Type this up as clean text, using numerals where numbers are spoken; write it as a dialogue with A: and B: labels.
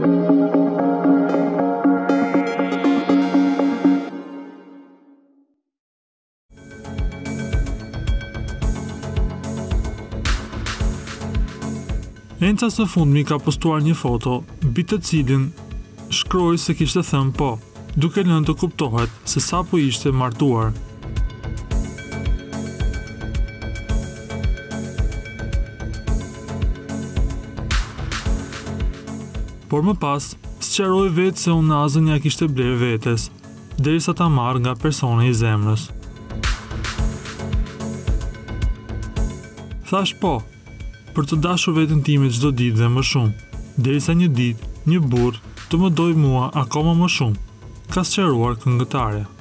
A: Enca së fundmi ka postuar një foto, mbi të cilin shkroi se kishte thënë po, duke lënë të kuptohet se sapo ishte martuar. Por më pas, sqaroi vetë se unazën ja kishte blerë vetes, derisa ta marrë nga personi i zemrës. Thash po, për të dashur veten time çdo ditë dhe më shumë, derisa një ditë, një burr të më dojë mua akoma më shumë, ka sqaruar këngëtarja.